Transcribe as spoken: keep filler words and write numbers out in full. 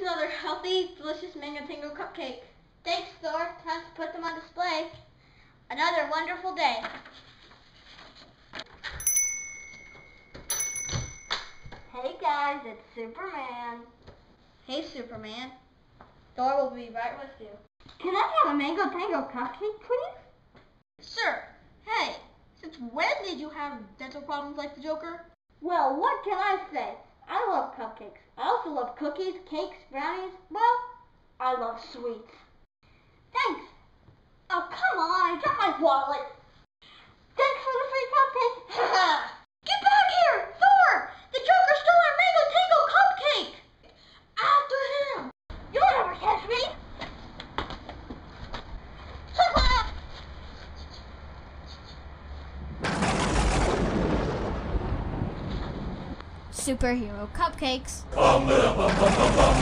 another healthy, delicious mango tango cupcake. Thanks, Thor. Time to put them on display. Another wonderful day. Hey guys, it's Superman. Hey Superman. Thor will be right with you. Can I have a mango tango cupcake, please? Sure. Hey, since when did you have dental problems like the Joker? Well, what can I say? I love cupcakes. I also love cookies, cakes, brownies. Well, I love sweets. Thanks. Oh, come on. I dropped my wallet. Thanks for the free cupcake. Get back here, Thor! The Joker stole our mango tango cupcake! After him! You'll never catch me! Superhero Cupcakes.